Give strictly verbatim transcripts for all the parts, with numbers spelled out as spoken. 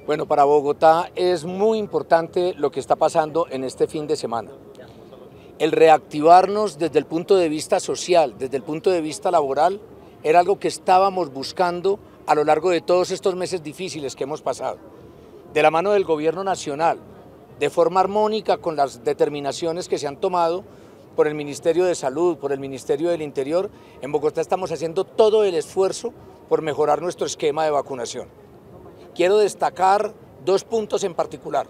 Bueno, para Bogotá es muy importante lo que está pasando en este fin de semana. El reactivarnos desde el punto de vista social, desde el punto de vista laboral, era algo que estábamos buscando a lo largo de todos estos meses difíciles que hemos pasado. De la mano del gobierno nacional, de forma armónica con las determinaciones que se han tomado por el Ministerio de Salud, por el Ministerio del Interior, en Bogotá estamos haciendo todo el esfuerzo por mejorar nuestro esquema de vacunación. Quiero destacar dos puntos en particular.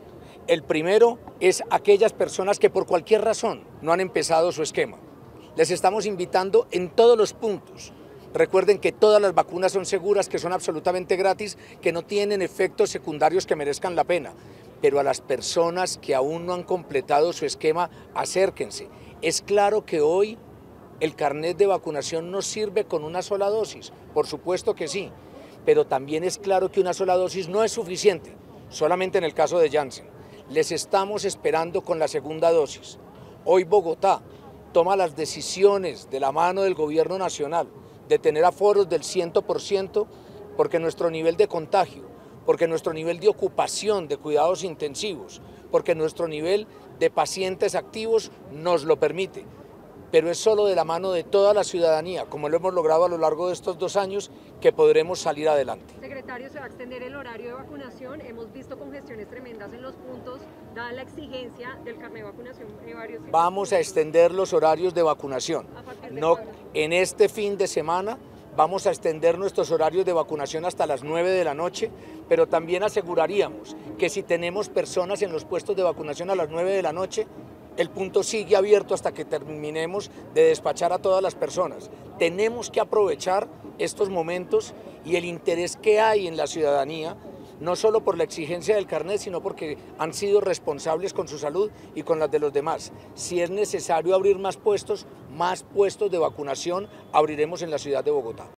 El primero es aquellas personas que por cualquier razón no han empezado su esquema. Les estamos invitando en todos los puntos. Recuerden que todas las vacunas son seguras, que son absolutamente gratis, que no tienen efectos secundarios que merezcan la pena. Pero a las personas que aún no han completado su esquema, acérquense. Es claro que hoy el carnet de vacunación no sirve con una sola dosis, por supuesto que sí, pero también es claro que una sola dosis no es suficiente, solamente en el caso de Janssen. Les estamos esperando con la segunda dosis. Hoy Bogotá toma las decisiones de la mano del gobierno nacional de tener aforos del cien por ciento porque nuestro nivel de contagio, porque nuestro nivel de ocupación de cuidados intensivos, porque nuestro nivel de pacientes activos nos lo permite. Pero es solo de la mano de toda la ciudadanía, como lo hemos logrado a lo largo de estos dos años, que podremos salir adelante. Secretario, se va a extender el horario de vacunación. Hemos visto congestiones tremendas en los puntos, dada la exigencia del carnet de vacunación de varios. Vamos a extender los horarios de vacunación. No, en este fin de semana vamos a extender nuestros horarios de vacunación hasta las nueve de la noche, pero también aseguraríamos que si tenemos personas en los puestos de vacunación a las nueve de la noche, el punto sigue abierto hasta que terminemos de despachar a todas las personas. Tenemos que aprovechar estos momentos y el interés que hay en la ciudadanía, no solo por la exigencia del carnet, sino porque han sido responsables con su salud y con las de los demás. Si es necesario abrir más puestos, más puestos de vacunación abriremos en la ciudad de Bogotá.